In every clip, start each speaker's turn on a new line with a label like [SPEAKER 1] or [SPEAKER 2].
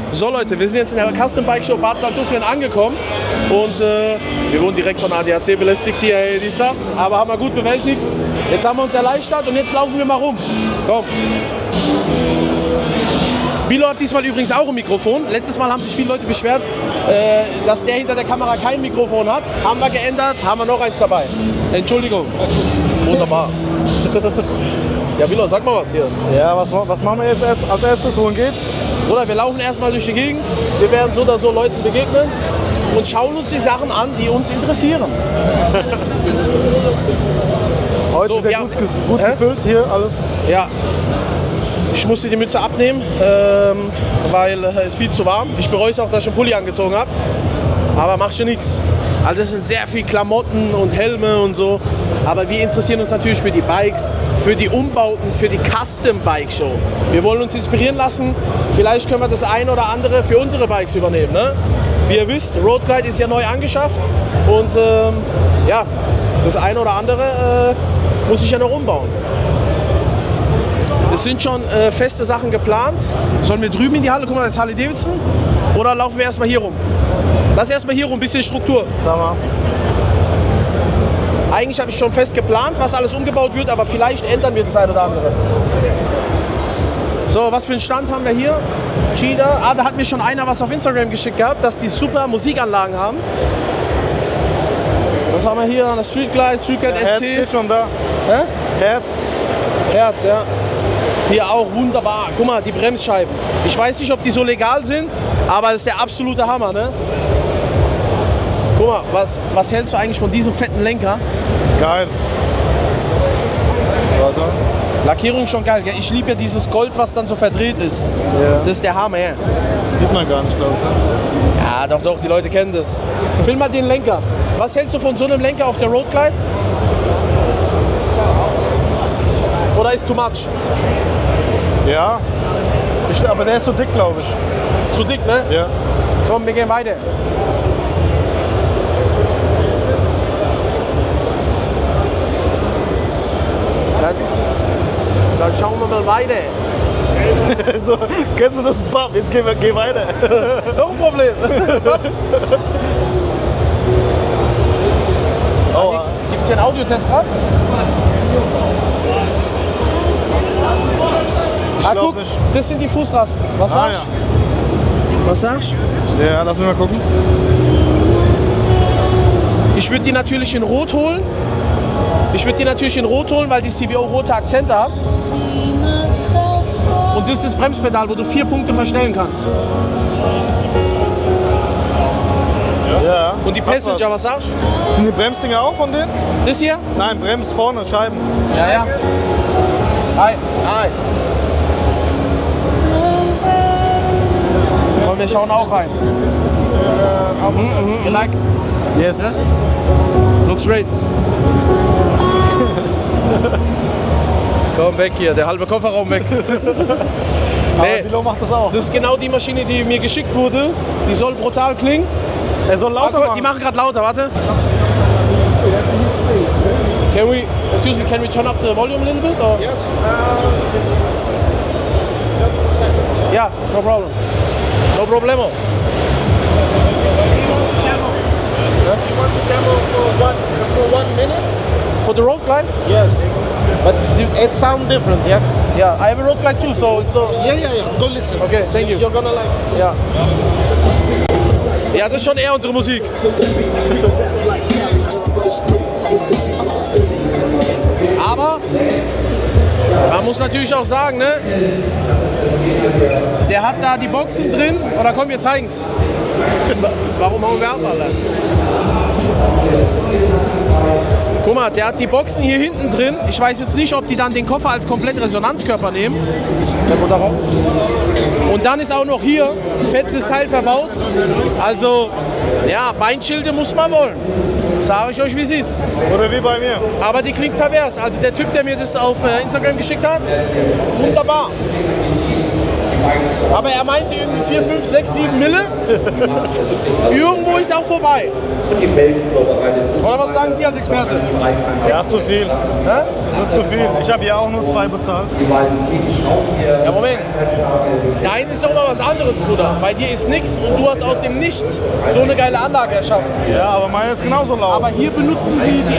[SPEAKER 1] So Leute, wir sind jetzt in der Custom Bike Show Bad Salzuflen angekommen und wir wurden direkt von ADAC belästigt hier, hey, dies, das, aber haben wir gut bewältigt. Jetzt haben wir uns erleichtert und jetzt laufen wir mal rum. Komm. Bilo hat diesmal übrigens auch ein Mikrofon. Letztes Mal haben sich viele Leute beschwert, dass der hinter der Kamera kein Mikrofon hat. Haben wir geändert, haben wir noch eins dabei. Entschuldigung. Wunderbar. Ja, Bilo, sag mal was hier.
[SPEAKER 2] Ja, was machen wir jetzt als erstes? Wohin geht's?
[SPEAKER 1] Oder wir laufen erstmal durch die Gegend. Wir werden so oder so Leuten begegnen und schauen uns die Sachen an, die uns interessieren.
[SPEAKER 2] Heute
[SPEAKER 1] So,
[SPEAKER 2] wieder gut gefüllt hier alles.
[SPEAKER 1] Ja. Ich musste die Mütze abnehmen, weil es viel zu warm. Ich bereue es auch, dass ich einen Pulli angezogen habe. Aber macht schon nichts. Also es sind sehr viel Klamotten und Helme und so. Aber wir interessieren uns natürlich für die Bikes, für die Umbauten, für die Custom Bike Show. Wir wollen uns inspirieren lassen. Vielleicht können wir das ein oder andere für unsere Bikes übernehmen. Ne? Wie ihr wisst, Road Glide ist ja neu angeschafft. Und ja, das eine oder andere muss ich ja noch umbauen. Es sind schon feste Sachen geplant. Sollen wir drüben in die Halle? Guck mal, das ist Harley Davidson. Oder laufen wir erstmal hier rum? Lass erstmal hier rum, ein bisschen Struktur.
[SPEAKER 2] Sag mal.
[SPEAKER 1] Eigentlich habe ich schon fest geplant, was alles umgebaut wird, aber vielleicht ändern wir das ein oder andere. So, was für einen Stand haben wir hier? Cheetah. Ah, da hat mir schon einer was auf Instagram geschickt gehabt, dass die super Musikanlagen haben. Was haben wir hier? Eine Street Glide ST.
[SPEAKER 2] Herz steht schon da.
[SPEAKER 1] Hä?
[SPEAKER 2] Herz,
[SPEAKER 1] ja. Hier auch wunderbar. Guck mal, die Bremsscheiben. Ich weiß nicht, ob die so legal sind, aber das ist der absolute Hammer, ne? Guck mal, was hältst du eigentlich von diesem fetten Lenker?
[SPEAKER 2] Geil. Warte.
[SPEAKER 1] Lackierung ist schon geil, gell? Ich liebe ja dieses Gold, was dann so verdreht ist.
[SPEAKER 2] Ja.
[SPEAKER 1] Das ist der Hammer, ja.
[SPEAKER 2] Sieht man gar nicht, glaube ich.
[SPEAKER 1] Ja, doch, die Leute kennen das. Film mal den Lenker. Was hältst du von so einem Lenker auf der Road Glide? Oder ist too much?
[SPEAKER 2] Ja. Aber der ist so dick, glaube ich.
[SPEAKER 1] Zu dick, ne?
[SPEAKER 2] Ja.
[SPEAKER 1] Komm, wir gehen weiter. Dann schauen wir mal weiter.
[SPEAKER 2] So, kennst du das? Bam, jetzt geh weiter.
[SPEAKER 1] Noch ein Problem.
[SPEAKER 2] Oh,
[SPEAKER 1] Gibt es hier einen Audiotest gerade? Ah, guck,
[SPEAKER 2] nicht.
[SPEAKER 1] das sind die Fußrasten. Was sagst du?
[SPEAKER 2] Ja.
[SPEAKER 1] Was sagst du?
[SPEAKER 2] Ja, lass mich mal gucken.
[SPEAKER 1] Ich würde die natürlich in Rot holen. Weil die CVO rote Akzente hat. Und das ist das Bremspedal, wo du 4 Punkte verstellen kannst.
[SPEAKER 2] Ja.
[SPEAKER 1] Und die Passenger, was sagst du?
[SPEAKER 2] Sind die Bremsdinger auch von denen?
[SPEAKER 1] Das hier?
[SPEAKER 2] Nein, Brems vorne, Scheiben.
[SPEAKER 1] Ja. Hi. Komm, wir schauen auch rein. You like?
[SPEAKER 2] Yes.
[SPEAKER 1] Yeah? Looks great. Komm weg hier, der halbe Kofferraum weg.
[SPEAKER 2] Aber Bilo macht das auch.
[SPEAKER 1] Das ist genau die Maschine, die mir geschickt wurde. Die soll brutal klingen.
[SPEAKER 2] Er soll lauter
[SPEAKER 1] Gott,
[SPEAKER 2] machen.
[SPEAKER 1] die machen gerade lauter, warte. Can we turn up the volume a little bit? Or?
[SPEAKER 3] Yes. Just a second.
[SPEAKER 1] Yeah, no problem. No problemo.
[SPEAKER 3] You want to demo for 1 minute?
[SPEAKER 1] For the Road Glide?
[SPEAKER 3] Yes. But it sounds different, yeah?
[SPEAKER 1] Yeah, I have a Road Glide too, so it's not...
[SPEAKER 3] Yeah. Go listen.
[SPEAKER 1] Okay, thank you.
[SPEAKER 3] You're gonna like it.
[SPEAKER 1] Ja. Ja, das ist schon eher unsere Musik. Aber man muss natürlich auch sagen, ne? Der hat da die Boxen drin. Oder komm, wir zeigen's. Warum hauen wir ab, Alter? Guck mal, der hat die Boxen hier hinten drin. Ich weiß jetzt nicht, ob die dann den Koffer als komplett Resonanzkörper nehmen. Und dann ist auch noch hier fettes Teil verbaut. Also, ja, Beinschilde muss man wollen. Sage ich euch, wie sieht's.
[SPEAKER 2] Oder wie bei mir.
[SPEAKER 1] Aber die klingt pervers. Also der Typ, der mir das auf Instagram geschickt hat, wunderbar. Aber er meinte irgendwie 4, 5, 6, 7 Mille. Irgendwo ist auch vorbei. Oder was sagen Sie als Experte?
[SPEAKER 2] Ja, ist zu viel. Das ist zu viel. Ich habe hier auch nur 2 bezahlt.
[SPEAKER 1] Ja, Moment. Dein ist doch mal was anderes, Bruder. Bei dir ist nichts und du hast aus dem Nichts so eine geile Anlage erschaffen.
[SPEAKER 2] Ja, aber meine ist genauso laut.
[SPEAKER 1] Aber hier benutzen Sie die.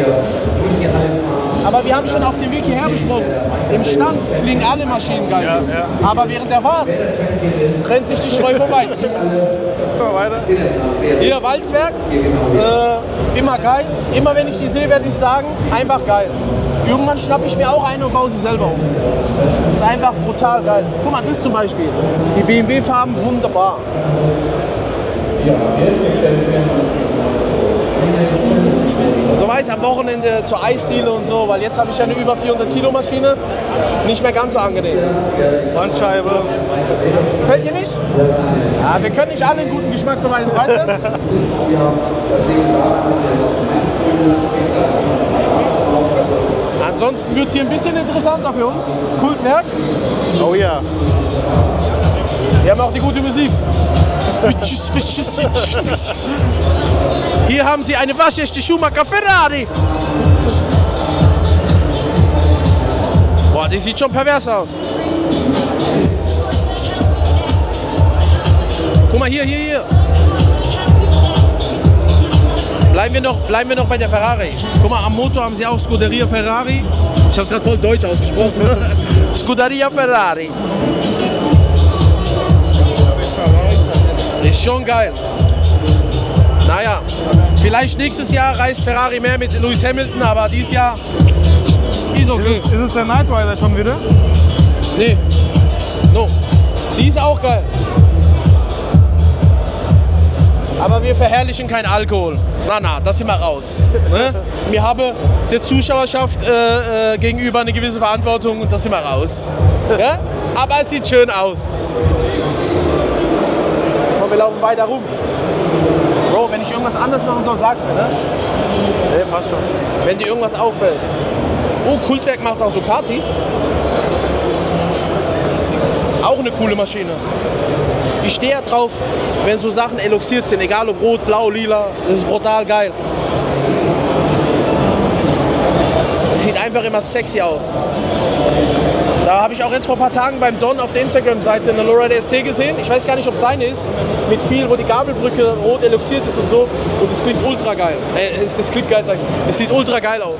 [SPEAKER 1] Aber wir haben schon auf dem Weg hierher besprochen. Im Stand klingen alle Maschinen geil.
[SPEAKER 2] Ja.
[SPEAKER 1] Aber während der Fahrt trennt sich die Spreu vom Weizen.
[SPEAKER 2] Weiter.
[SPEAKER 1] Hier Walzwerk, immer geil. Immer wenn ich die sehe, werde ich sagen, einfach geil. Irgendwann schnappe ich mir auch eine und baue sie selber um. Ist einfach brutal geil. Guck mal, das zum Beispiel. Die BMW-Farben, wunderbar. So weiß am Wochenende zur Eisdiele und so, weil jetzt habe ich ja eine über 400 Kilo Maschine. Nicht mehr ganz so angenehm.
[SPEAKER 2] Bandscheibe.
[SPEAKER 1] Gefällt dir nicht? Ja, wir können nicht alle einen guten Geschmack beweisen, weißt du? Ansonsten wird es hier ein bisschen interessanter für uns. Kultwerk.
[SPEAKER 2] Oh ja.
[SPEAKER 1] Wir haben auch die gute Musik. Hier haben Sie eine waschechte Schumacher Ferrari. Boah, die sieht schon pervers aus. Guck mal, hier. Bleiben wir noch bei der Ferrari. Guck mal, am Motor haben sie auch Scuderia Ferrari. Ich habe es gerade voll deutsch ausgesprochen. Scuderia Ferrari. Ist schon geil. Naja, vielleicht nächstes Jahr reist Ferrari mehr mit Lewis Hamilton, aber dieses Jahr ist okay.
[SPEAKER 2] Ist es der Knight Rider schon wieder?
[SPEAKER 1] Nee. No. Die ist auch geil. Aber wir verherrlichen keinen Alkohol. Na, das sind wir raus. Ne? Wir haben der Zuschauerschaft gegenüber eine gewisse Verantwortung und das sind wir raus. Ja? Aber es sieht schön aus. Komm, wir laufen weiter rum. Bro, wenn ich irgendwas anders machen soll, sag's mir, ne?
[SPEAKER 2] Nee, passt schon.
[SPEAKER 1] Wenn dir irgendwas auffällt. Oh, Kultwerk macht auch Ducati. Auch eine coole Maschine. Ich stehe ja drauf, wenn so Sachen eloxiert sind, egal ob rot, blau, lila, das ist brutal geil. Das sieht einfach immer sexy aus. Da habe ich auch jetzt vor ein paar Tagen beim Don auf der Instagram-Seite eine Lowrider ST gesehen. Ich weiß gar nicht, ob es seine ist, mit viel, wo die Gabelbrücke rot eloxiert ist und so. Und es klingt ultra geil. Es klingt geil, sag ich. Es sieht ultra geil aus.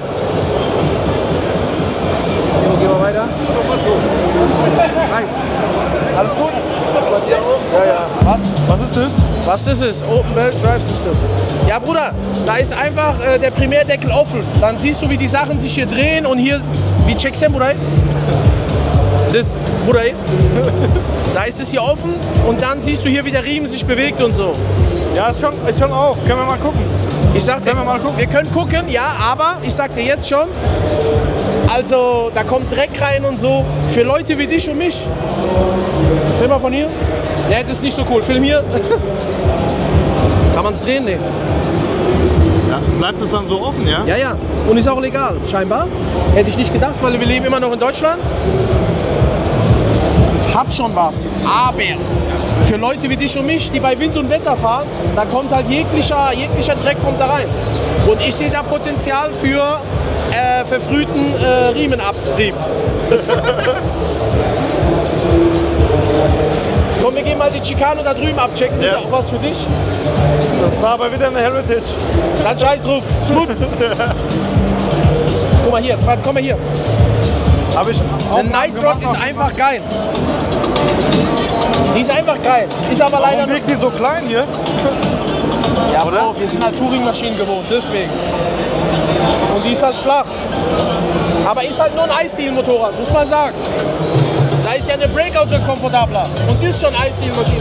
[SPEAKER 1] Gehen wir weiter. Hi. Alles gut? Ja.
[SPEAKER 2] Was ist das?
[SPEAKER 1] Was das ist? Open Belt Drive System. Ja, Bruder, da ist einfach der Primärdeckel offen. Dann siehst du, wie die Sachen sich hier drehen und hier, wie checkst du, Bruder? Das, Bruder, da ist es hier offen und dann siehst du hier, wie der Riemen sich bewegt und so.
[SPEAKER 2] Ja, ist schon auf. Können wir mal gucken?
[SPEAKER 1] Ich sag dir, wir können gucken, ja, aber ich sag dir jetzt schon, also da kommt Dreck rein und so. Für Leute wie dich und mich. Film mal von hier. Ja, das ist nicht so cool. Film hier. Kann man es drehen? Nee.
[SPEAKER 2] Ja, bleibt es dann so offen, ja?
[SPEAKER 1] Ja. Und ist auch legal, scheinbar. Hätte ich nicht gedacht, weil wir leben immer noch in Deutschland. Hat schon was. Aber für Leute wie dich und mich, die bei Wind und Wetter fahren, da kommt halt jeglicher Dreck kommt da rein. Und ich sehe da Potenzial für verfrühten Riemenabrieb. Komm, wir gehen mal die Chicane da drüben abchecken. Das ist auch was für dich.
[SPEAKER 2] Das war aber wieder eine Heritage.
[SPEAKER 1] Dann scheiß drauf. Schmutz. Guck mal hier, warte, komm mal hier. Der Night Rod ist einfach geil. Die ist einfach geil. Ist aber leider.
[SPEAKER 2] Warum wirkt die so klein hier?
[SPEAKER 1] Ja, Bro, wir sind halt Touring-Maschinen gewohnt, deswegen. Und die ist halt flach. Aber ist halt nur ein Eisstil-Motorrad, muss man sagen. Da ist ja eine Breakout schon komfortabler. Und das ist schon Eisstil-Maschine.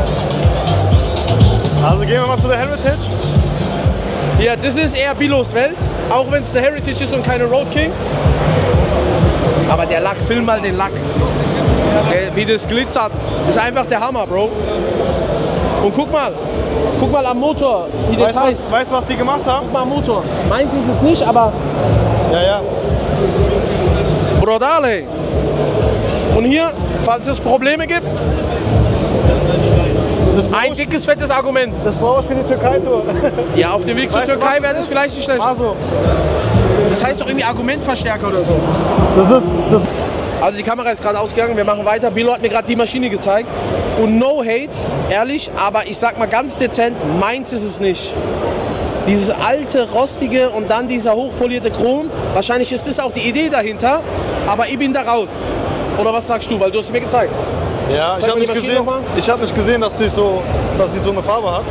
[SPEAKER 2] Also gehen wir mal zu der Heritage.
[SPEAKER 1] Ja, das ist eher Bilos Welt. Auch wenn es eine Heritage ist und keine Road King. Aber der Lack, film mal den Lack. Wie das glitzert. Das ist einfach der Hammer, Bro. Und guck mal am Motor, die Details.
[SPEAKER 2] Weißt du, was die gemacht haben?
[SPEAKER 1] Guck mal am Motor. Meins ist es nicht, aber...
[SPEAKER 2] Ja.
[SPEAKER 1] Brodale. Und hier, falls es Probleme gibt, ein dickes, fettes Argument.
[SPEAKER 2] Das brauche ich für die Türkei-Tour.
[SPEAKER 1] Ja, auf dem Weg zur
[SPEAKER 2] Weißt du,
[SPEAKER 1] Türkei
[SPEAKER 2] was
[SPEAKER 1] wäre
[SPEAKER 2] das
[SPEAKER 1] das
[SPEAKER 2] ist?
[SPEAKER 1] vielleicht nicht schlecht.
[SPEAKER 2] Also,
[SPEAKER 1] Das heißt doch irgendwie Argumentverstärker oder so.
[SPEAKER 2] das
[SPEAKER 1] Also die Kamera ist gerade ausgegangen, wir machen weiter. Bilo hat mir gerade die Maschine gezeigt. Und no hate, ehrlich, aber ich sag mal ganz dezent, meins ist es nicht. Dieses alte, rostige und dann dieser hochpolierte Chrom, wahrscheinlich ist das auch die Idee dahinter, aber ich bin da raus. Oder was sagst du, weil du hast es mir gezeigt.
[SPEAKER 2] ja,
[SPEAKER 1] Zeig
[SPEAKER 2] ich
[SPEAKER 1] mal
[SPEAKER 2] habe
[SPEAKER 1] die
[SPEAKER 2] nicht
[SPEAKER 1] Maschine noch mal.
[SPEAKER 2] gesehen, ich hab nicht gesehen, dass sie so eine Farbe hat.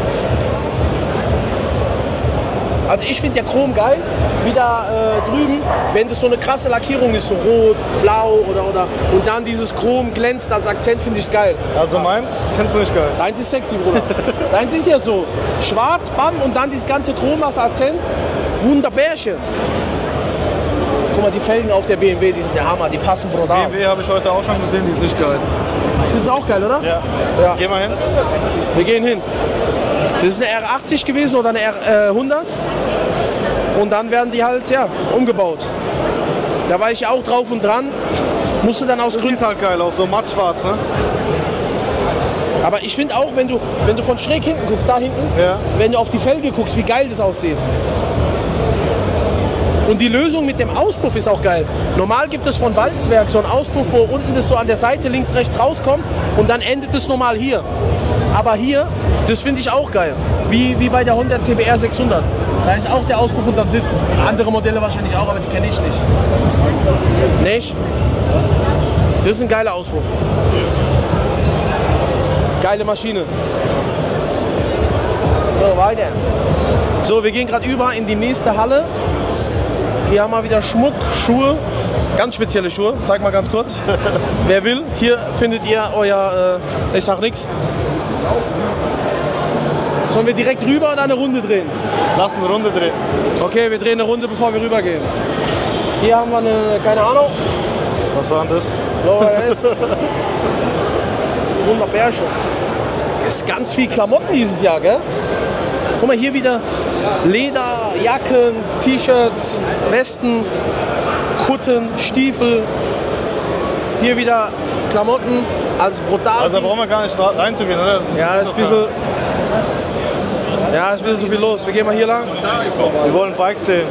[SPEAKER 1] Also ich finde ja Chrom geil, wie da drüben, wenn das so eine krasse Lackierung ist, so rot, blau oder und dann dieses Chrom glänzt als Akzent, finde ich geil.
[SPEAKER 2] Also meins findest du nicht geil.
[SPEAKER 1] Deins ist sexy, Bruder. Deins ist ja so schwarz, bam, und dann dieses ganze Chrom als Akzent. Wunderbärchen. Guck mal, die Felgen auf der BMW, die sind der Hammer, die passen brutal.
[SPEAKER 2] BMW habe ich heute auch schon gesehen, die ist nicht geil.
[SPEAKER 1] Findest du auch geil, oder?
[SPEAKER 2] Ja.
[SPEAKER 1] Ja.
[SPEAKER 2] Geh mal hin.
[SPEAKER 1] Wir gehen hin. Das ist eine R80 gewesen oder eine R100. Und dann werden die halt, ja, umgebaut. Da war ich ja auch drauf und dran. Musste dann aus
[SPEAKER 2] Das
[SPEAKER 1] Gründen.
[SPEAKER 2] sieht halt geil aus, so mattschwarz, ne?
[SPEAKER 1] Aber ich finde auch, wenn du von schräg hinten guckst, da hinten,
[SPEAKER 2] Ja.
[SPEAKER 1] wenn du auf die Felge guckst, wie geil das aussieht. Und die Lösung mit dem Auspuff ist auch geil. Normal gibt es von Walzwerk so einen Auspuff, wo unten das so an der Seite links, rechts rauskommt und dann endet es normal hier. Aber hier, das finde ich auch geil. Wie bei der Honda CBR 600. Da ist auch der Auspuff unterm Sitz. Andere Modelle wahrscheinlich auch, aber die kenne ich nicht. Nicht? Das ist ein geiler Auspuff. Geile Maschine. So, weiter. So, wir gehen gerade über in die nächste Halle. Hier haben wir wieder Schmuck, Schuhe, ganz spezielle Schuhe. Zeig mal ganz kurz. Wer will, hier findet ihr euer, ich sag nix. Sollen wir direkt rüber oder eine Runde drehen?
[SPEAKER 2] Lass eine Runde drehen.
[SPEAKER 1] Okay, wir drehen eine Runde, bevor wir rübergehen. Hier haben wir eine, keine Ahnung,
[SPEAKER 2] Was war denn das?
[SPEAKER 1] Lower S. Wunderbärchen. Ist ganz viel Klamotten dieses Jahr, gell? Guck mal, hier wieder Leder, Jacken, T-Shirts, Westen, Kutten, Stiefel. Hier wieder Klamotten, also brutal.
[SPEAKER 2] Also da brauchen wir gar nicht reinzugehen, oder?
[SPEAKER 1] Ja, ist ein bisschen, ist ein bisschen so viel los. Wir gehen mal hier lang.
[SPEAKER 2] Wir wollen Bikes sehen.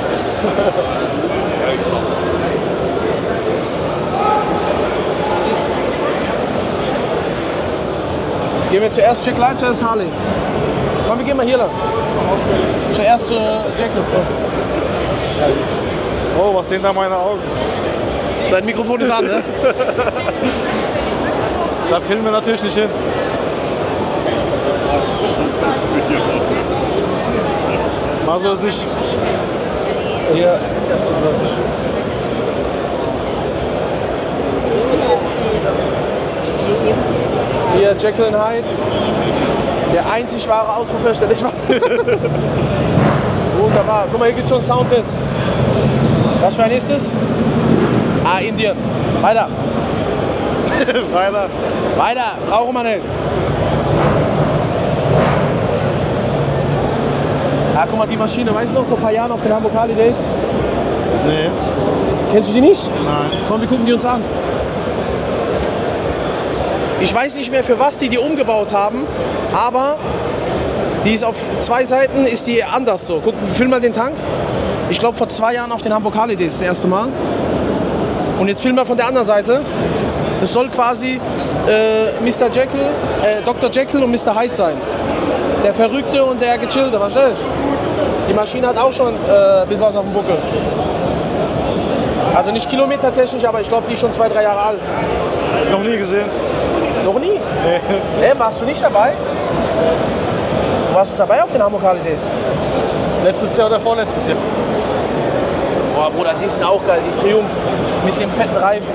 [SPEAKER 1] Gehen wir zuerst Jack Light, zuerst Harley. Komm, wir gehen mal hier lang. Zuerst Jack.
[SPEAKER 2] Oh, was sehen da meine Augen?
[SPEAKER 1] Dein Mikrofon ist an, ne?
[SPEAKER 2] Da filmen wir natürlich nicht hin. Maso ist nicht.
[SPEAKER 1] Hier. Hier Jekyll and Hyde. Der einzig wahre Auspuffhersteller. Ich war Wunderbar. Guck mal, hier gibt es schon Soundtest. Was für ein ist es? Ah, Indien. Weiter.
[SPEAKER 2] Weiter.
[SPEAKER 1] Weiter. Brauchen wir nicht. Ah, guck mal, die Maschine. Weißt du noch, vor ein paar Jahren auf den Hamburg Harley Days?
[SPEAKER 2] Nee.
[SPEAKER 1] Kennst du die nicht?
[SPEAKER 2] Nein.
[SPEAKER 1] Komm, wir gucken die uns an. Ich weiß nicht mehr, für was die umgebaut haben, aber die ist auf zwei Seiten ist die anders so. Guck, film mal den Tank. Ich glaube vor 2 Jahren auf den Hamburg Harley Days das erste Mal. Und jetzt film mal von der anderen Seite. Das soll quasi Mr. Jekyll, Dr. Jekyll und Mr. Hyde sein. Der Verrückte und der Gechillte, verstehst du? Die Maschine hat auch schon ein bisschen was auf dem Buckel. Also nicht kilometertechnisch, aber ich glaube, die ist schon 2, 3 Jahre alt.
[SPEAKER 2] Noch nie gesehen.
[SPEAKER 1] Noch nie?
[SPEAKER 2] Nee.
[SPEAKER 1] Warst du nicht dabei? Du warst dabei auf den Hamburg Harley Days?
[SPEAKER 2] Letztes Jahr oder vorletztes Jahr?
[SPEAKER 1] Boah, Bruder, die sind auch geil. Die Triumph mit den fetten Reifen.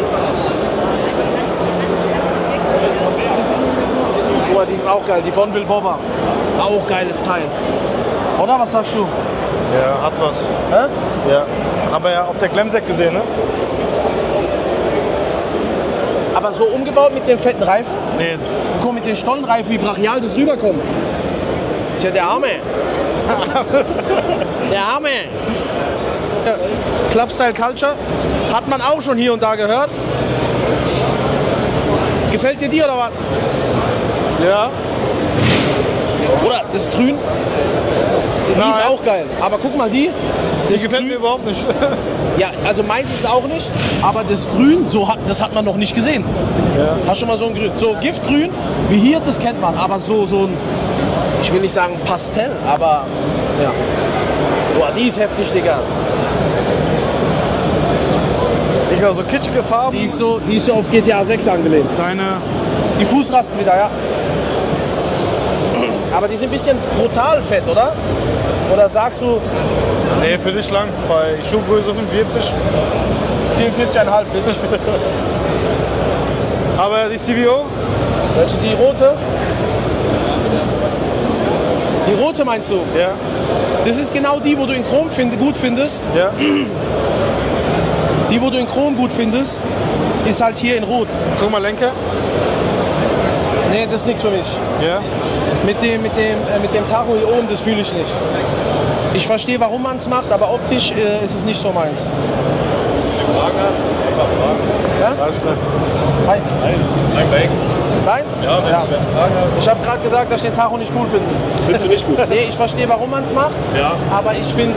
[SPEAKER 1] Guck mal, die sind auch geil. Die Bonville Bobber. Auch geiles Teil. Oder, was sagst du?
[SPEAKER 2] Ja, hat was.
[SPEAKER 1] Hä?
[SPEAKER 2] Ja. Haben wir ja auf der Klemseck gesehen, ne?
[SPEAKER 1] Aber so umgebaut mit den fetten Reifen?
[SPEAKER 2] Nee.
[SPEAKER 1] Und guck mit den Stollenreifen, wie brachial das rüberkommt. Ist ja der Arme. Der Arme. Clubstyle Culture hat man auch schon hier und da gehört. Gefällt dir die oder was?
[SPEAKER 2] Ja.
[SPEAKER 1] Oder das Grün? Die ist
[SPEAKER 2] Nein.
[SPEAKER 1] auch geil. Aber guck mal die.
[SPEAKER 2] Die
[SPEAKER 1] Das
[SPEAKER 2] gefällt mir
[SPEAKER 1] Grün,
[SPEAKER 2] überhaupt nicht.
[SPEAKER 1] ja, also meins ist es auch nicht. Aber das Grün, das hat man noch nicht gesehen.
[SPEAKER 2] Ja.
[SPEAKER 1] Hast schon mal so ein Grün? So Giftgrün, wie hier, das kennt man. Aber so ein, ich will nicht sagen Pastell, aber ja. Boah, die ist heftig, Digga.
[SPEAKER 2] Digga, so kitschige Farben.
[SPEAKER 1] Die ist so auf GTA 6 angelehnt. Die Fußrasten wieder, ja. Aber die sind ein bisschen brutal fett, oder? Oder sagst du
[SPEAKER 2] Nee, für dich lang's bei Schuhgröße 45.
[SPEAKER 1] 44,5 Bitch?
[SPEAKER 2] Aber die CVO?
[SPEAKER 1] Welche, die rote? Die rote meinst du?
[SPEAKER 2] Ja.
[SPEAKER 1] Das ist genau die, wo du in Chrom gut findest.
[SPEAKER 2] Ja.
[SPEAKER 1] Die, wo du in Chrom gut findest, ist halt hier in Rot.
[SPEAKER 2] Guck mal, Lenker.
[SPEAKER 1] Nee, das ist nichts für mich.
[SPEAKER 2] Ja.
[SPEAKER 1] Mit dem Tacho hier oben, das fühle ich nicht. Ich verstehe, warum man es macht, aber optisch ist es nicht so meins. Ja?
[SPEAKER 2] Alles klar.
[SPEAKER 1] Hi.
[SPEAKER 4] Ein Bike.
[SPEAKER 1] Deins?
[SPEAKER 4] Ja, wenn du Fragen hast.
[SPEAKER 1] Ich habe gerade gesagt, dass ich den Tacho nicht cool finde.
[SPEAKER 4] Findest du nicht gut?
[SPEAKER 1] Nee, ich verstehe, warum man es macht,
[SPEAKER 4] Ja.
[SPEAKER 1] aber ich finde,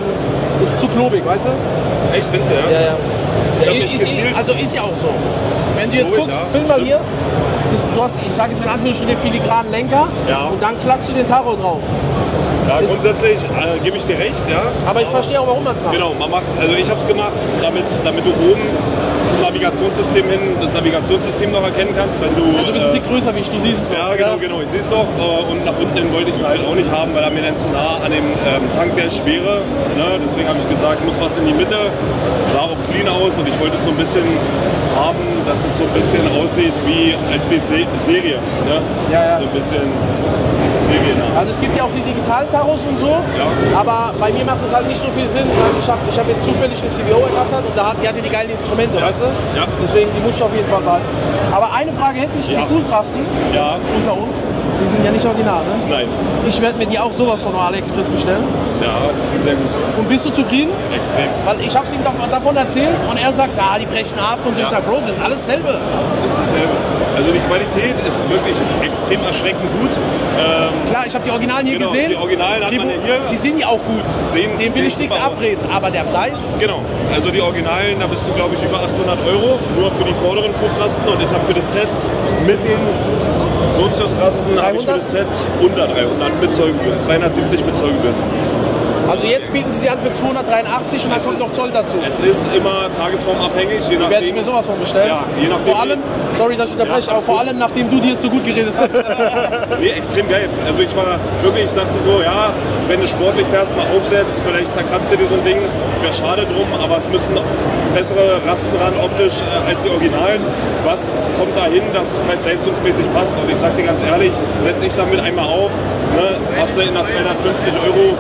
[SPEAKER 1] es ist zu klobig, weißt du?
[SPEAKER 4] Echt, findest du, ja?
[SPEAKER 1] Ja, ja.
[SPEAKER 4] Ich hab mich gezielt-
[SPEAKER 1] Also ist ja auch so. Wenn du jetzt
[SPEAKER 4] Logisch,
[SPEAKER 1] guckst,
[SPEAKER 4] ja.
[SPEAKER 1] film mal
[SPEAKER 4] Stimmt.
[SPEAKER 1] hier, du hast, ich sage jetzt mit Anführungsstrichen, den filigranen Lenker
[SPEAKER 4] Ja.
[SPEAKER 1] und dann klatscht du den Tacho drauf.
[SPEAKER 4] Ja,
[SPEAKER 1] Ist-
[SPEAKER 4] grundsätzlich gebe ich dir recht, ja.
[SPEAKER 1] Aber ich verstehe auch, warum man es macht.
[SPEAKER 4] Genau, man macht, also ich habe es gemacht, damit du oben zum Navigationssystem hin das Navigationssystem noch erkennen kannst, wenn du...
[SPEAKER 1] Ja, du bist ein Tick größer, wie ich, du siehst es
[SPEAKER 4] Ja,
[SPEAKER 1] noch.
[SPEAKER 4] genau, ich sehe es noch. Und nach unten hin wollte ich ihn halt auch nicht haben, weil er mir dann zu nah an dem Tank der Schwere. Ne? Deswegen habe ich gesagt, muss was in die Mitte. Sah auch clean aus und ich wollte es so ein bisschen haben, dass es so ein bisschen aussieht wie als Serie. Ne?
[SPEAKER 1] Ja, ja.
[SPEAKER 4] So ein bisschen seriennah.
[SPEAKER 1] Also es gibt ja auch die digitalen Taros und so,
[SPEAKER 4] Ja.
[SPEAKER 1] aber bei mir macht es halt nicht so viel Sinn, weil ich hab jetzt zufällig eine CVO ergattert und die hatte die geilen Instrumente, weißt du?
[SPEAKER 4] Ja.
[SPEAKER 1] Deswegen, die muss ich auf jeden Fall behalten. Aber eine Frage hätte ich,
[SPEAKER 4] Ja.
[SPEAKER 1] die Fußrasten
[SPEAKER 4] Ja,
[SPEAKER 1] unter uns, die sind ja nicht original, ne?
[SPEAKER 4] nein.
[SPEAKER 1] Ich werde mir die auch sowas von AliExpress bestellen.
[SPEAKER 4] Ja, die sind sehr gut.
[SPEAKER 1] Und bist du zufrieden?
[SPEAKER 4] Extrem.
[SPEAKER 1] Weil ich habe ihm davon erzählt und er sagt, ja, die brechen ab und ich sage, Bro, das ist alles dasselbe.
[SPEAKER 4] Das ist dasselbe. Also die Qualität ist wirklich extrem erschreckend gut.
[SPEAKER 1] Klar, ich habe die Originalen hier
[SPEAKER 4] Genau,
[SPEAKER 1] gesehen.
[SPEAKER 4] die Originalen hat man ja hier.
[SPEAKER 1] Die sind ja auch gut.
[SPEAKER 4] Sehen-
[SPEAKER 1] Dem will
[SPEAKER 4] sehen
[SPEAKER 1] ich nichts
[SPEAKER 4] super aus.
[SPEAKER 1] abreden. Aber der Preis,
[SPEAKER 4] Genau, also die Originalen, da bist du glaube ich über 800 €, nur für die vorderen Fußrasten und ich habe für das Set mit den Soziusrasten habe ich für
[SPEAKER 1] 300?
[SPEAKER 4] das Set unter 300 mit Zollgebühren, 270 mit Zollgebühren.
[SPEAKER 1] also jetzt bieten sie an für 283 und dann kommt noch Zoll dazu.
[SPEAKER 4] Es ist immer tagesformabhängig, je
[SPEAKER 1] Werde ich
[SPEAKER 4] nachdem.
[SPEAKER 1] mir sowas von bestellen.
[SPEAKER 4] Ja, je nachdem.
[SPEAKER 1] Vor allem, sorry, dass ich unterbreche,
[SPEAKER 4] Ja,
[SPEAKER 1] aber vor allem nachdem du dir zu gut geredet hast.
[SPEAKER 4] Nee, extrem geil. Also ich war wirklich, ich dachte so, ja, wenn du sportlich fährst, mal aufsetzt, vielleicht zerkratzt du dir so ein Ding, wäre schade drum, aber es müssen bessere Rasten ran optisch als die Originalen. Was kommt da hin, dass es preis-leistungsmäßig passt? Und ich sag dir ganz ehrlich, setze ich damit einmal auf, ne, hast du in nach 250 €.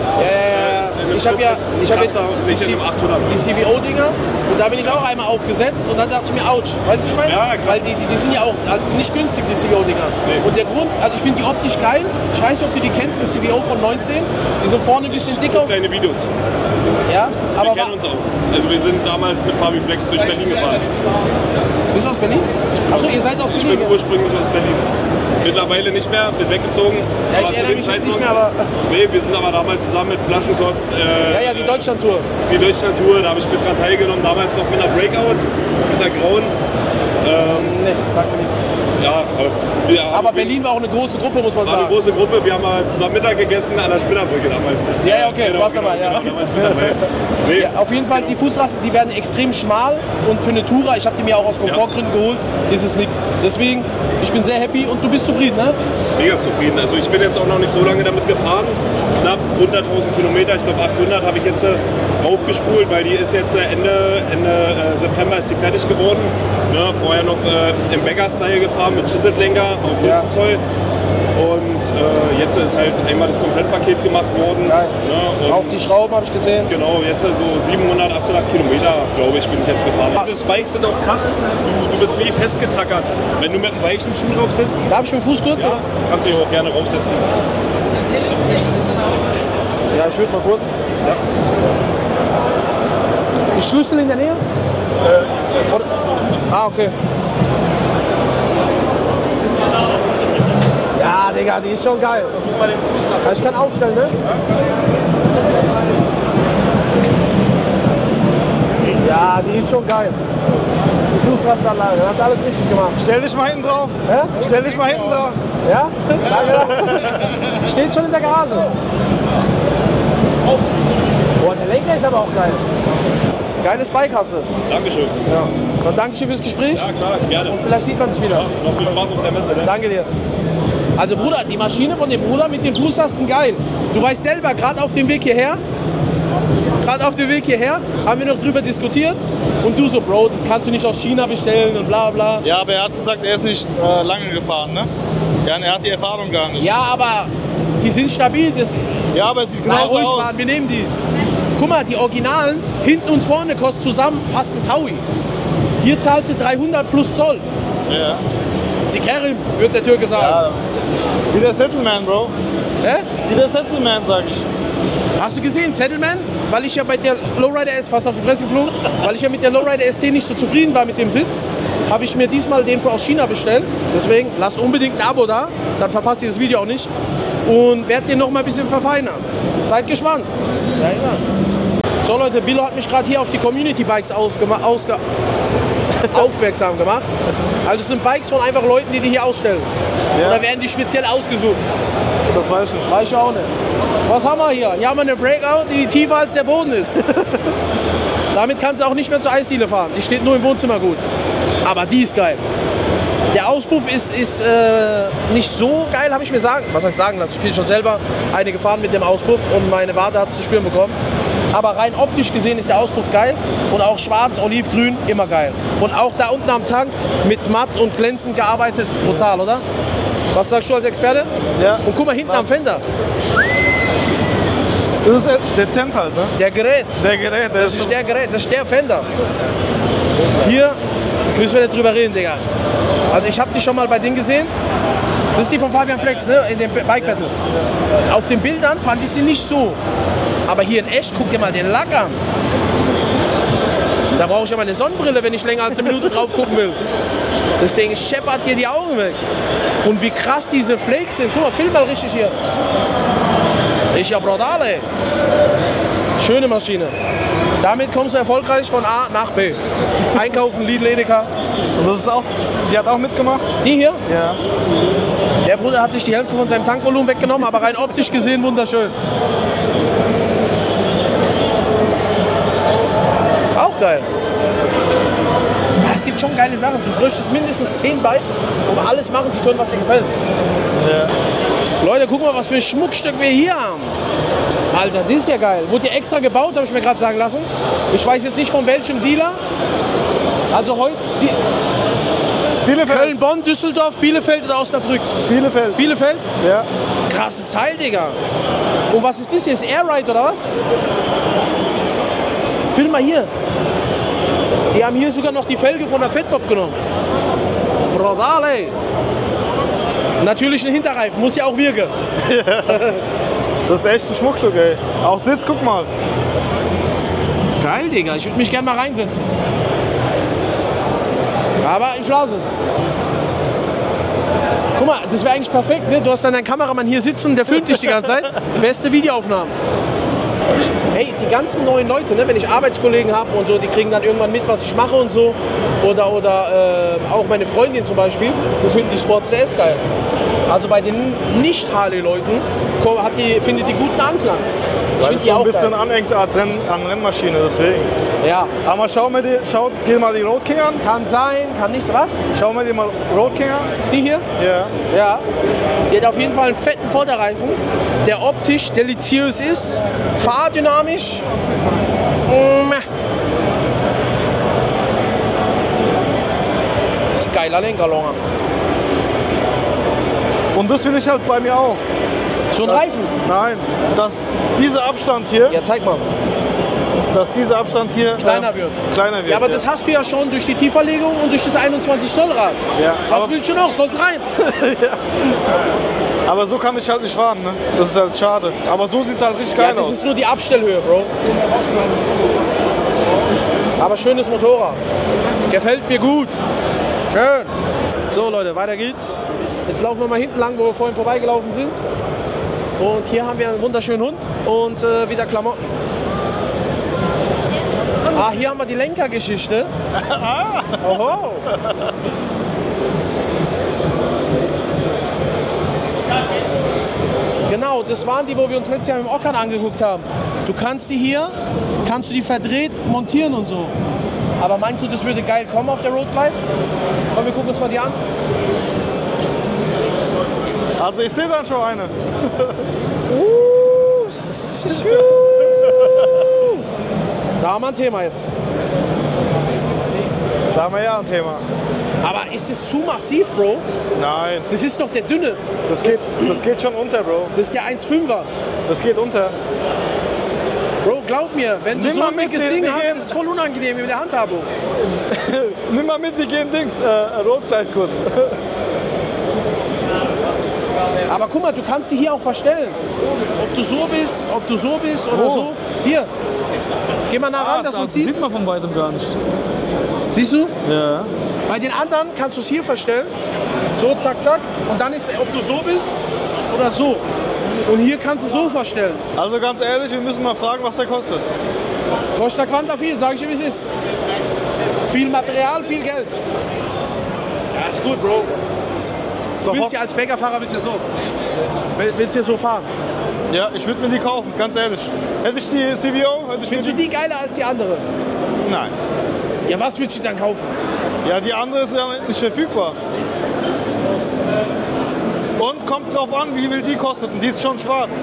[SPEAKER 1] Ich habe ja
[SPEAKER 4] nicht in einem 800
[SPEAKER 1] die CVO-Dinger und da bin ich auch einmal aufgesetzt und dann dachte ich mir, ouch, weißt du, ich meine?
[SPEAKER 4] Ja, klar.
[SPEAKER 1] Weil die sind ja auch, also nicht günstig, die CVO-Dinger.
[SPEAKER 4] Nee.
[SPEAKER 1] Und der Grund, also ich finde die optisch geil, ich weiß nicht, ob du die kennst, eine CVO von 19, die sind vorne ein bisschen dicker,
[SPEAKER 4] Guck deine Videos.
[SPEAKER 1] ja,
[SPEAKER 4] Wir
[SPEAKER 1] aber
[SPEAKER 4] kennen uns auch. Also wir sind damals mit Fabi Flex durch Berlin gefahren.
[SPEAKER 1] bist du aus Berlin? Achso, ihr seid aus
[SPEAKER 4] Ich
[SPEAKER 1] Berlin?
[SPEAKER 4] bin
[SPEAKER 1] ja?
[SPEAKER 4] ursprünglich aus Berlin. Mittlerweile nicht mehr, bin weggezogen.
[SPEAKER 1] Ja, ich
[SPEAKER 4] Aber zu
[SPEAKER 1] erinnere
[SPEAKER 4] dem
[SPEAKER 1] mich jetzt nicht
[SPEAKER 4] Zeitpunkt-
[SPEAKER 1] mehr, aber-
[SPEAKER 4] Nee, wir sind aber damals zusammen mit Flaschenkost.
[SPEAKER 1] Ja, die Deutschland-Tour.
[SPEAKER 4] Die Deutschland-Tour, da habe ich mit dran teilgenommen, damals noch mit einer Breakout, mit einer grauen.
[SPEAKER 1] Nee, sag mir nicht.
[SPEAKER 4] Ja,
[SPEAKER 1] Aber Berlin war auch eine große Gruppe, muss man
[SPEAKER 4] war eine
[SPEAKER 1] sagen.
[SPEAKER 4] große Gruppe, wir haben mal zusammen Mittag gegessen an der Spinnerbrücke damals.
[SPEAKER 1] Ja, okay, du warst dabei, ja.
[SPEAKER 4] damals mit dabei. Nee,
[SPEAKER 1] Ja, auf jeden Fall, die Fußrasten, die werden extrem schmal und für eine Tourer, ich habe die mir auch aus Komfortgründen geholt, ist es nichts. Deswegen, ich bin sehr happy und du bist zufrieden, ne?
[SPEAKER 4] mega zufrieden. Also ich bin jetzt auch noch nicht so lange damit gefahren. Knapp 100.000 Kilometer, ich glaube 800 habe ich jetzt raufgespult, weil die ist jetzt Ende September ist die fertig geworden. Ne, vorher noch im Bagger-Style gefahren mit Chisellenker auf 15 Zoll. Und jetzt ist halt einmal das Komplettpaket gemacht worden.
[SPEAKER 1] Geil.
[SPEAKER 4] Ne, und
[SPEAKER 1] Auch die Schrauben habe ich gesehen.
[SPEAKER 4] genau, jetzt so 700, 800 Kilometer, glaube ich, bin ich jetzt gefahren. Diese Spikes sind auch krass. Du bist wie festgetackert. Wenn du mit einem weichen Schuh drauf sitzt,
[SPEAKER 1] Darf ich mit dem Fuß kurz?
[SPEAKER 4] ja, kannst du dich auch gerne raufsetzen.
[SPEAKER 1] Ja, ich würde mal kurz.
[SPEAKER 4] Ja.
[SPEAKER 1] Die Schlüssel in der Nähe? Oder? Ah, okay. Digga, die ist schon geil.
[SPEAKER 3] Versuch mal den Fuß nach.
[SPEAKER 1] Ja, ich kann aufstellen, ne? Ja, die ist schon geil. Die Fußrastanlage, da hast du alles richtig gemacht.
[SPEAKER 2] Stell dich mal hinten drauf.
[SPEAKER 1] Ja?
[SPEAKER 2] Stell dich mal hinten drauf.
[SPEAKER 1] Ja? Danke. Steht schon in der Garage. Boah, der Lenker ist aber auch geil. Geiles Bike hast du.
[SPEAKER 4] Dankeschön.
[SPEAKER 1] Ja. Dann danke ich dir fürs Gespräch.
[SPEAKER 4] Ja, klar, gerne.
[SPEAKER 1] Und vielleicht sieht man sich wieder.
[SPEAKER 4] Noch viel Spaß auf der Messe, ne?
[SPEAKER 1] Danke dir. Also Bruder, die Maschine von dem Bruder mit den Fußrasten geil. Du weißt selber, gerade auf dem Weg hierher, haben wir noch drüber diskutiert. Und du so, Bro, das kannst du nicht aus China bestellen und bla bla.
[SPEAKER 2] Ja, aber er hat gesagt, er ist nicht lange gefahren, ne? Ja, er hat die Erfahrung gar nicht.
[SPEAKER 1] Ja, aber die sind stabil. Das,
[SPEAKER 2] Ja, aber es sieht
[SPEAKER 1] sei
[SPEAKER 2] genauso
[SPEAKER 1] ruhig,
[SPEAKER 2] aus.
[SPEAKER 1] Mann, wir nehmen die. Guck mal, die Originalen, hinten und vorne, kosten zusammen fast ein Taui. Hier zahlst du 300 plus Zoll.
[SPEAKER 2] Ja.
[SPEAKER 1] Sikerim, wird der Türke sagen.
[SPEAKER 2] Ja. Wie der Settleman, Bro.
[SPEAKER 1] Hä?
[SPEAKER 2] Wie der Settleman, sag ich.
[SPEAKER 1] Hast du gesehen, Settleman? Weil ich ja bei der Lowrider S fast auf die Fresse geflogen, weil ich ja mit der Lowrider ST nicht so zufrieden war mit dem Sitz, habe ich mir diesmal den aus China bestellt. Deswegen lasst unbedingt ein Abo da, dann verpasst ihr das Video auch nicht. Und werdet den noch mal ein bisschen verfeinern. Seid gespannt. Ja, ja. So Leute, Bilo hat mich gerade hier auf die Community Bikes aufmerksam gemacht. Also es sind Bikes von einfach Leuten, die hier ausstellen.
[SPEAKER 2] Ja.
[SPEAKER 1] Oder werden die speziell ausgesucht?
[SPEAKER 2] Das weiß ich nicht.
[SPEAKER 1] Weiß ich auch nicht. Was haben wir hier? Hier haben wir eine Breakout, die tiefer als der Boden ist. Damit kannst du auch nicht mehr zur Eisdiele fahren. Die steht nur im Wohnzimmer gut. Aber die ist geil. Der Auspuff ist nicht so geil, habe ich mir sagen. Was heißt sagen lassen? Ich bin schon selber eine gefahren mit dem Auspuff und meine Wade hat es zu spüren bekommen. Aber rein optisch gesehen ist der Auspuff geil und auch schwarz, olivgrün, immer geil. Und auch da unten am Tank mit matt und glänzend gearbeitet, brutal, oder? Was sagst du als Experte?
[SPEAKER 2] Ja.
[SPEAKER 1] Und guck mal hinten am Fender,
[SPEAKER 2] Das ist dezent halt, ne?
[SPEAKER 1] der Gerät.
[SPEAKER 2] Der Gerät,
[SPEAKER 1] Das ist der Gerät, das ist der Fender. Hier müssen wir nicht drüber reden, Digga. Also ich habe die schon mal bei denen gesehen. Das ist die von Fabian Flex, ne? In dem Bike Battle. Auf den Bildern fand ich sie nicht so. Aber hier in echt, guck dir mal den Lack an. Da brauche ich aber eine Sonnenbrille, wenn ich länger als eine Minute drauf gucken will. Deswegen scheppert dir die Augen weg. Und wie krass diese Flakes sind. Guck mal, film mal richtig hier. Ist ja brutal, ey. Schöne Maschine. Damit kommst du erfolgreich von A nach B. Einkaufen, Lidl, Edeka.
[SPEAKER 2] Und das ist auch, die hat auch mitgemacht?
[SPEAKER 1] Die hier?
[SPEAKER 2] Ja.
[SPEAKER 1] Der Bruder hat sich die Hälfte von seinem Tankvolumen weggenommen, aber rein optisch gesehen wunderschön. Auch geil. Ja, es gibt schon geile Sachen. Du bräuchtest mindestens 10 Bikes, um alles machen zu können, was dir gefällt.
[SPEAKER 2] Ja.
[SPEAKER 1] Leute, guck mal, was für ein Schmuckstück wir hier haben. Alter, das ist ja geil. Wurde ja extra gebaut, habe ich mir gerade sagen lassen. Ich weiß jetzt nicht von welchem Dealer. Also heute
[SPEAKER 2] Bielefeld.
[SPEAKER 1] Köln, Bonn, Düsseldorf, Bielefeld oder Osnabrück?
[SPEAKER 2] Bielefeld.
[SPEAKER 1] Bielefeld?
[SPEAKER 2] Ja.
[SPEAKER 1] Krasses Teil, Digga. Und was ist das hier? Ist Airride oder was? Film mal hier. Die haben hier sogar noch die Felge von der Fatbob genommen. Brutal, ey. Natürlich ein Hinterreifen, muss ja auch wirken.
[SPEAKER 2] Das ist echt ein Schmuckstück, ey. Auch Sitz, guck mal.
[SPEAKER 1] Geil, Digga. Ich würde mich gerne mal reinsetzen. Aber ich lasse es. Guck mal, das wäre eigentlich perfekt, ne? Du hast dann deinen Kameramann hier sitzen, der filmt dich die ganze Zeit. Beste Videoaufnahmen. Hey, die ganzen neuen Leute, ne? Wenn ich Arbeitskollegen habe und so, die kriegen dann irgendwann mit, was ich mache und so. Oder auch meine Freundin zum Beispiel, die finden die Sports DS geil. Also bei den Nicht-Harley-Leuten findet die guten Anklang. Ich
[SPEAKER 2] Weil
[SPEAKER 1] finde
[SPEAKER 2] es
[SPEAKER 1] die
[SPEAKER 2] so ein
[SPEAKER 1] auch
[SPEAKER 2] bisschen
[SPEAKER 1] geil.
[SPEAKER 2] anhängt an Rennmaschine, deswegen.
[SPEAKER 1] Ja,
[SPEAKER 2] Aber schau dir mal die Road King an.
[SPEAKER 1] kann sein, kann nicht. Was?
[SPEAKER 2] Schau mal dir mal Road King an.
[SPEAKER 1] Die hier?
[SPEAKER 2] Ja.
[SPEAKER 1] Ja. Die hat auf jeden Fall einen fetten Vorderreifen, der optisch deliziös ist, fahrdynamisch. Ist geiler Lenkerlonger.
[SPEAKER 2] Und das will ich halt bei mir auch.
[SPEAKER 1] So ein
[SPEAKER 2] Das-
[SPEAKER 1] Reifen?
[SPEAKER 2] Nein, dass dieser Abstand hier,
[SPEAKER 1] Ja, zeig mal.
[SPEAKER 2] dass dieser Abstand hier
[SPEAKER 1] Kleiner wird.
[SPEAKER 2] Kleiner wird.
[SPEAKER 1] Ja, aber das hast du ja schon durch die Tieferlegung und durch das 21 Zoll Rad.
[SPEAKER 2] Ja,
[SPEAKER 1] Was
[SPEAKER 2] aber-
[SPEAKER 1] willst du noch? Soll's rein?
[SPEAKER 2] Aber so kann ich halt nicht fahren, ne? Das ist halt schade. Aber so sieht es halt richtig
[SPEAKER 1] Ja,
[SPEAKER 2] geil
[SPEAKER 1] das
[SPEAKER 2] aus.
[SPEAKER 1] ist nur die Abstellhöhe, Bro. Aber schönes Motorrad. Gefällt mir gut. Schön. So Leute, weiter geht's. Jetzt laufen wir mal hinten lang, wo wir vorhin vorbeigelaufen sind. Und hier haben wir einen wunderschönen Hund und wieder Klamotten. Ah, hier haben wir die Lenkergeschichte. Oho. Genau, das waren die, wo wir uns letztes Jahr im Ockern angeguckt haben. Du kannst die hier, verdreht montieren und so. Aber meinst du, das würde geil kommen auf der Road Glide? Komm, wir gucken uns mal die an.
[SPEAKER 2] Also ich sehe dann schon eine.
[SPEAKER 1] Da haben wir ein Thema jetzt.
[SPEAKER 2] Da haben wir ja ein Thema.
[SPEAKER 1] Aber ist das zu massiv, Bro?
[SPEAKER 2] Nein.
[SPEAKER 1] Das ist doch der dünne.
[SPEAKER 2] Das geht schon unter, Bro.
[SPEAKER 1] Das ist der 1,5er.
[SPEAKER 2] Das geht unter.
[SPEAKER 1] Bro, glaub mir, wenn du
[SPEAKER 2] Nimm
[SPEAKER 1] so
[SPEAKER 2] mal
[SPEAKER 1] ein
[SPEAKER 2] mit,
[SPEAKER 1] dickes
[SPEAKER 2] wir
[SPEAKER 1] Ding
[SPEAKER 2] gehen.
[SPEAKER 1] hast, das ist voll unangenehm mit der Handhabung.
[SPEAKER 2] Nimm mal mit, wir gehen Dings. Rotkleid kurz.
[SPEAKER 1] Aber guck mal, du kannst sie hier auch verstellen. Ob du so bist oder so. Hier. Geh mal nah ran, dass man
[SPEAKER 5] Das
[SPEAKER 1] sieht.
[SPEAKER 5] sieht man von weitem gar nicht.
[SPEAKER 1] Siehst du?
[SPEAKER 5] Ja.
[SPEAKER 1] Bei den anderen kannst du es hier verstellen. So, zack, zack. Und dann ist, ob du so bist oder so. Und hier kannst du so verstellen.
[SPEAKER 2] Also ganz ehrlich, wir müssen mal fragen, was der kostet.
[SPEAKER 1] Kostet der Quanta viel, sag ich dir, wie es ist. Viel Material, viel Geld. Ja, ist gut, Bro. Du willst ja als Bäckerfahrer willst du so. Willst du so fahren?
[SPEAKER 2] Ja, ich würde mir die kaufen, ganz ehrlich. Hätte ich die CVO, hätte ich
[SPEAKER 1] Findest du die geiler als die andere?
[SPEAKER 2] Nein.
[SPEAKER 1] Ja, was würdest du dann kaufen?
[SPEAKER 2] Ja, die andere ist ja nicht verfügbar. Und kommt drauf an, wie viel die kostet. Und die ist schon schwarz.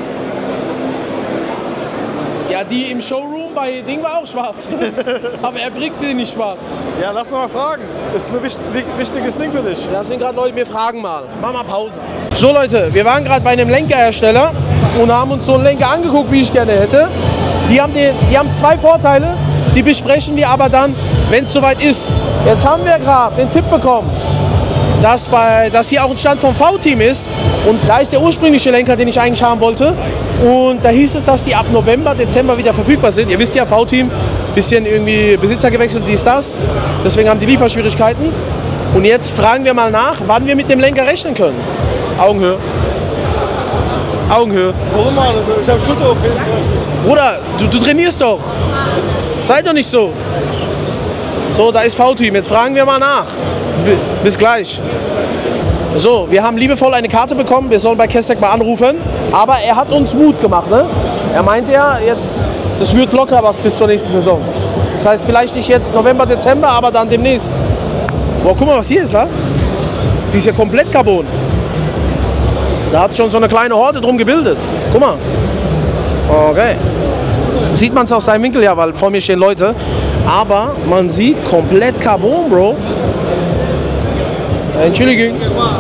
[SPEAKER 1] Ja, die im Showroom bei Ding war auch schwarz. Aber er bringt sie nicht schwarz.
[SPEAKER 2] Ja, lass mal fragen. Ist ein wichtiges Ding für dich.
[SPEAKER 1] Da sind gerade Leute, wir fragen mal. Mach mal Pause. So Leute, wir waren gerade bei einem Lenkerhersteller und haben uns so einen Lenker angeguckt, wie ich gerne hätte. Die haben zwei Vorteile, die besprechen wir aber dann, wenn es soweit ist. Jetzt haben wir gerade den Tipp bekommen, dass hier auch ein Stand vom V-Team ist. Und da ist der ursprüngliche Lenker, den ich eigentlich haben wollte. Und da hieß es, dass die ab November, Dezember wieder verfügbar sind. Ihr wisst ja, V-Team, bisschen irgendwie Besitzer gewechselt, dies, das. Deswegen haben die Lieferschwierigkeiten. Und jetzt fragen wir mal nach, wann wir mit dem Lenker rechnen können. Augenhöhe. Augenhöhe.
[SPEAKER 2] Warum mal? Ich habe Schulter auf jeden Fall.
[SPEAKER 1] Bruder, du trainierst doch. Sei doch nicht so. So, da ist V-Team. Jetzt fragen wir mal nach. Bis gleich. So, wir haben liebevoll eine Karte bekommen. Wir sollen bei Kestek mal anrufen. Aber er hat uns Mut gemacht. Ne? Er meinte ja, jetzt, das wird locker was bis zur nächsten Saison. Das heißt, vielleicht nicht jetzt November, Dezember, aber dann demnächst. Boah, guck mal, was hier ist, la? Sie ist ja komplett Carbon. Da hat schon so eine kleine Horde drum gebildet. Guck mal. Okay. Sieht man es aus deinem Winkel, ja, weil vor mir stehen Leute. Aber man sieht komplett Carbon, Bro. Entschuldigung.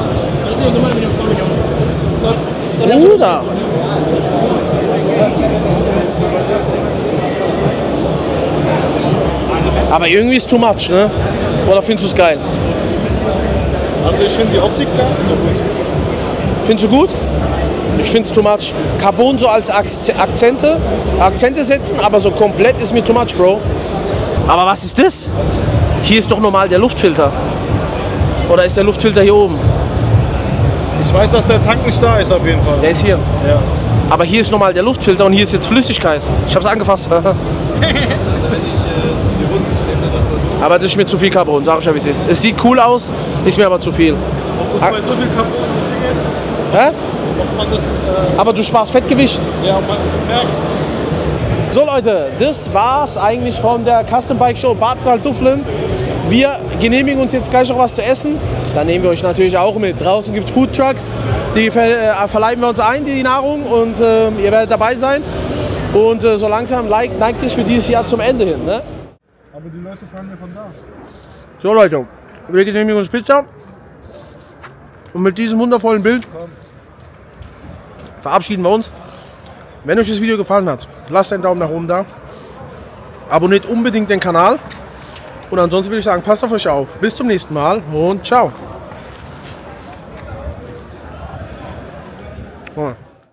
[SPEAKER 1] Bruder. Aber irgendwie ist too much, ne? Oder findest du es geil?
[SPEAKER 2] Also ich finde die Optik gar nicht so gut.
[SPEAKER 1] Findest du gut? Ich finde es too much. Carbon so als Akzente setzen, aber so komplett ist mir too much, Bro. Aber was ist das? Hier ist doch normal der Luftfilter. Oder ist der Luftfilter hier oben?
[SPEAKER 2] Ich weiß, dass der Tank nicht da ist auf jeden Fall.
[SPEAKER 1] Der ist hier.
[SPEAKER 2] Ja.
[SPEAKER 1] Aber hier ist normal der Luftfilter und hier ist jetzt Flüssigkeit. Ich habe es angefasst. Aber das ist mir zu viel Carbon, sag ich ja, wie es ist. Es sieht cool aus, ist mir aber zu viel.
[SPEAKER 2] Ob das bei so viel Carbon ist?
[SPEAKER 1] Hä?
[SPEAKER 2] Ob man das...
[SPEAKER 1] Aber du sparst Fettgewicht.
[SPEAKER 2] Ja, ob man das merkt.
[SPEAKER 1] So Leute, das war's eigentlich von der Custom Bike Show Bad Salzuflen. Wir genehmigen uns jetzt gleich noch was zu essen. Dann nehmen wir euch natürlich auch mit. Draußen gibt es Food Trucks, die verleihen wir uns ein, die Nahrung, und ihr werdet dabei sein. Und so langsam neigt sich für dieses Jahr zum Ende hin. Ne?
[SPEAKER 2] Aber die Leute fahren ja von da.
[SPEAKER 1] So Leute, wir genehmigen uns Pizza. Und mit diesem wundervollen Bild verabschieden wir uns. Wenn euch das Video gefallen hat, lasst einen Daumen nach oben da. Abonniert unbedingt den Kanal. Und ansonsten würde ich sagen, passt auf euch auf. Bis zum nächsten Mal und ciao.